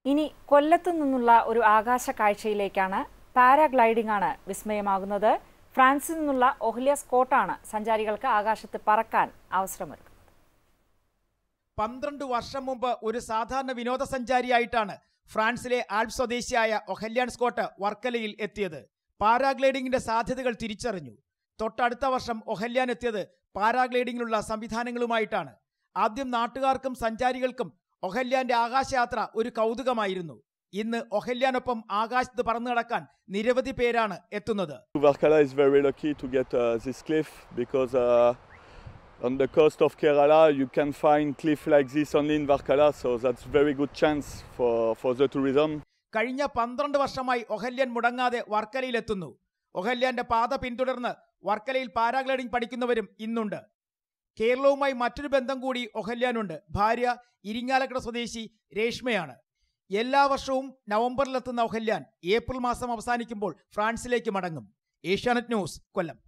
ഇനി കൊല്ലത്തു നിന്നുള്ള ഒരു ആകാശ കാഴ്ചയിലേക്കാണ്. പാരാഗ്ലൈഡിംഗ് ആണ് വിസ്മയമാകുന്നത്. ഫ്രാൻസിൽ നിന്നുള്ള ഒഹ്ലിയ സ്കോട്ടാണ് സഞ്ചാരികൾക്ക് ആകാശത്ത് പറക്കാൻ അവസരമൊരുക്കുന്നത്. 12 വർഷം മുമ്പ് ഒരു സാധാരണ വിനോദസഞ്ചാരിയായിട്ടാണ് ഫ്രാൻസിലെ ആൽപ്സ് സ്വദേശിയായ ഒഹല്യാൻ സ്കോട്ട് വർക്കലയിൽ എത്തിയത്. പാരാഗ്ലൈഡിംഗിന്റെ സാധ്യതകൾ തിരിച്ചറിഞ്ഞു. തൊട്ടടുത്ത വർഷം ഒഹല്യാൻ എത്തിയത് പാരാഗ്ലൈഡിംഗിനുള്ള സംവിധാനങ്ങളുമായിട്ടാണ്. ആദ്യം നാട്ടുകാർക്കും സഞ്ചാരികൾക്കും ഒഹല്യാന്റെ ആകാശയാത്ര ഒരു കൗതുകമായിരുന്നു. ഇന്ന് ഒഹല്യാനൊപ്പം ആകാശത്ത് പറന്നു നടക്കാൻ നിരവധി പേരാണ് എത്തുന്നത്. Varkala is very lucky to get this cliff because on the coast of Kerala you can find cliff like this only in Varkala, so that's very good chance for the tourism. കഴിഞ്ഞ 12 വർഷമായി ഒഹല്യാൻ മുടങ്ങാതെ വർക്കലയിലെത്തുന്നു. ഒഹല്യാന്റെ പാത പിന്തുടർന്ന് വർക്കലയിൽ paragliding പഠിക്കുന്നവരും ഇന്നുണ്ട്. കേരളവുമായി മറ്റൊരു ബന്ധം കൂടി ഒഹല്യാനുണ്ട്. ഭാര്യ ഇരിങ്ങാലക്കുട സ്വദേശി രേഷ്മയാണ്. എല്ലാ വർഷവും നവംബറിലെത്തുന്ന ഒഹല്യാൻ ഏപ്രിൽ മാസം അവസാനിക്കുമ്പോൾ ഫ്രാൻസിലേക്ക് മടങ്ങും. ഏഷ്യാനെറ്റ് ന്യൂസ്, കൊല്ലം.